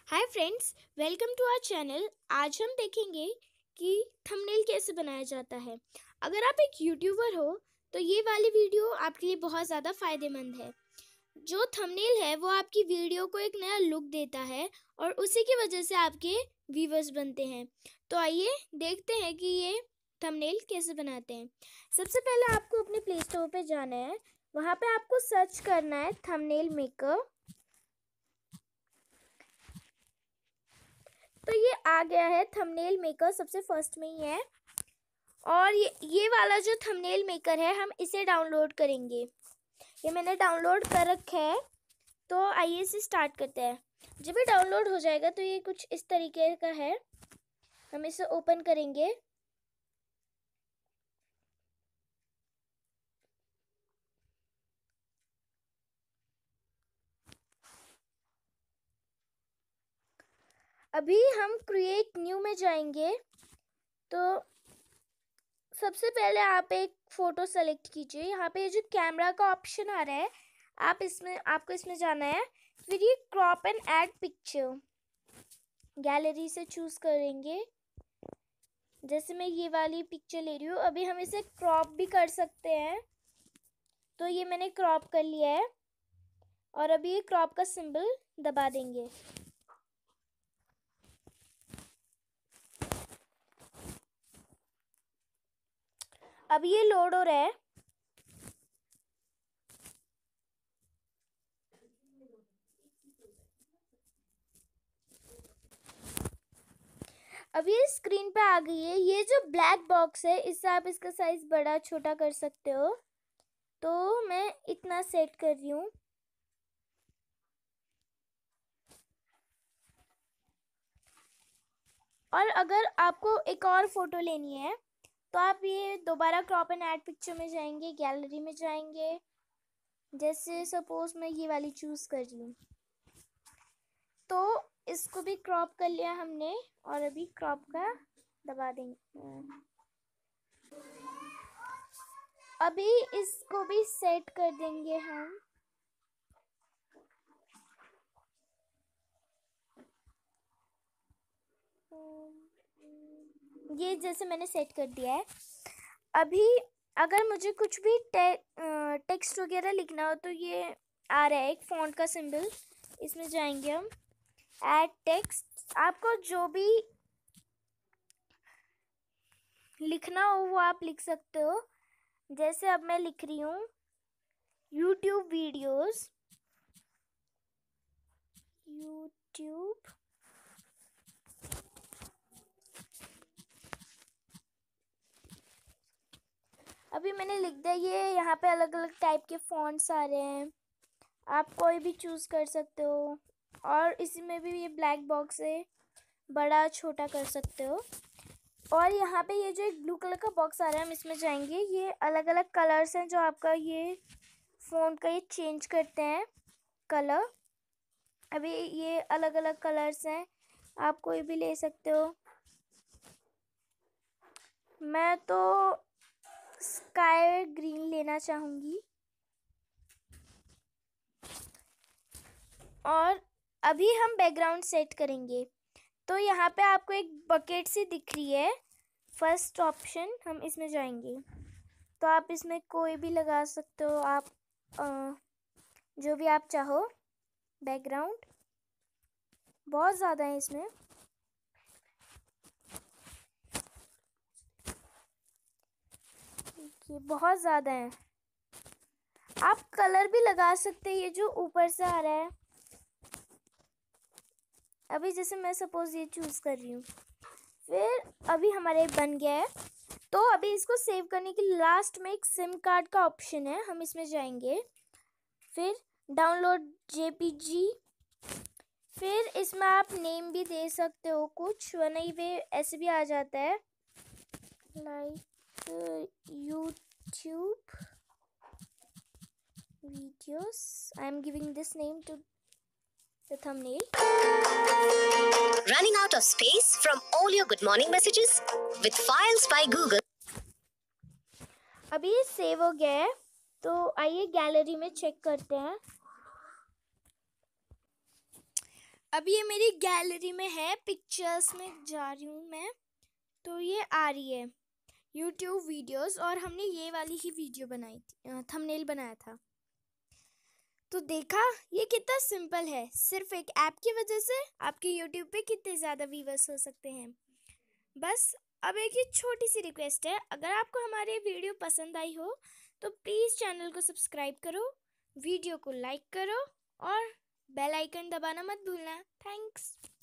Hi friends, welcome to our channel. आज हम देखेंगे कि थंबनेल कैसे बनाया जाता है। अगर आप एक यूट्यूबर हो तो ये वाली वीडियो आपके लिए बहुत ज़्यादा फ़ायदेमंद है। जो थंबनेल है वो आपकी वीडियो को एक नया लुक देता है और उसी की वजह से आपके व्यूवर्स बनते हैं। तो आइए देखते हैं कि ये थंबनेल कैसे बनाते हैं। सबसे पहले आपको अपने प्ले स्टोर पे जाना है। वहाँ पे आपको सर्च करना है थंबनेल मेकर। तो ये आ गया है थंबनेल मेकर, सबसे फर्स्ट में ही है। और ये वाला जो थंबनेल मेकर है हम इसे डाउनलोड करेंगे। ये मैंने डाउनलोड कर रखा है। तो आइए इसे स्टार्ट करते हैं। जब ये डाउनलोड हो जाएगा तो ये कुछ इस तरीके का है। हम इसे ओपन करेंगे। अभी हम क्रिएट न्यू में जाएंगे। तो सबसे पहले आप एक फ़ोटो सेलेक्ट कीजिए। यहाँ पे जो कैमरा का ऑप्शन आ रहा है आपको इसमें जाना है। फिर ये crop and add picture gallery से चूज़ करेंगे। जैसे मैं ये वाली पिक्चर ले रही हूँ। अभी हम इसे क्रॉप भी कर सकते हैं। तो ये मैंने क्रॉप कर लिया है और अभी ये क्रॉप का सिंबल दबा देंगे। अब ये लोड हो रहा है। अब ये स्क्रीन पे आ गई है। ये जो ब्लैक बॉक्स है इससे आप इसका साइज बड़ा छोटा कर सकते हो। तो मैं इतना सेट कर रही हूँ। और अगर आपको एक और फोटो लेनी है तो आप ये दोबारा क्रॉप एंड ऐड पिक्चर में जाएंगे, गैलरी में जाएंगे। जैसे सपोज मैं ये वाली चूज कर रही हूँ। तो इसको भी क्रॉप कर लिया हमने और अभी क्रॉप का दबा देंगे। अभी इसको भी सेट कर देंगे हम। ये जैसे मैंने सेट कर दिया है। अभी अगर मुझे कुछ भी टेक्स्ट वगैरह लिखना हो तो ये आ रहा है एक फॉन्ट का सिंबल। इसमें जाएंगे हम, ऐड टेक्स्ट। आपको जो भी लिखना हो वो आप लिख सकते हो। जैसे अब मैं लिख रही हूँ यूट्यूब वीडियोस। यूट्यूब अभी मैंने लिख दिया। ये यहाँ पे अलग अलग टाइप के फॉन्ट्स आ रहे हैं। आप कोई भी चूज़ कर सकते हो। और इसी में भी ये ब्लैक बॉक्स है, बड़ा छोटा कर सकते हो। और यहाँ पे ये जो एक ब्लू कलर का बॉक्स आ रहा है हम इसमें जाएंगे। ये अलग अलग कलर्स हैं जो आपका ये फ़ोन का ये चेंज करते हैं कलर। अभी ये अलग अलग कलर्स हैं, आप कोई भी ले सकते हो। मैं तो स्काई ग्रीन लेना चाहूँगी। और अभी हम बैकग्राउंड सेट करेंगे। तो यहाँ पे आपको एक बकेट सी दिख रही है, फर्स्ट ऑप्शन। हम इसमें जाएंगे तो आप इसमें कोई भी लगा सकते हो। आप जो भी आप चाहो। बैकग्राउंड बहुत ज़्यादा है इसमें। ये बहुत ज़्यादा है। आप कलर भी लगा सकते हैं, ये जो ऊपर से आ रहा है। अभी जैसे मैं सपोज ये चूज़ कर रही हूँ। फिर अभी हमारे बन गया है। तो अभी इसको सेव करने के लास्ट में एक सिम कार्ड का ऑप्शन है, हम इसमें जाएंगे। फिर डाउनलोड जेपीजी। फिर इसमें आप नेम भी दे सकते हो कुछ, वरना ये ऐसे भी आ जाता है like YouTube videos. I am giving this name to the thumbnail. Running out of space from all your good morning messages? With Files by Google. अभी ये सेव हो गया है। तो आइए गैलरी में चेक करते हैं। अब ये मेरी गैलरी में है, पिक्चर्स में जा रही हूँ मैं, तो ये आ रही है YouTube वीडियोस, और हमने ये वाली ही वीडियो बनाई थी, थंबनेल बनाया था। तो देखा ये कितना सिंपल है, सिर्फ एक ऐप की वजह से आपके YouTube पे कितने ज़्यादा व्यूअर्स हो सकते हैं। बस अब एक ही छोटी सी रिक्वेस्ट है, अगर आपको हमारी वीडियो पसंद आई हो तो प्लीज़ चैनल को सब्सक्राइब करो, वीडियो को लाइक करो और बेल आइकन दबाना मत भूलना। थैंक्स।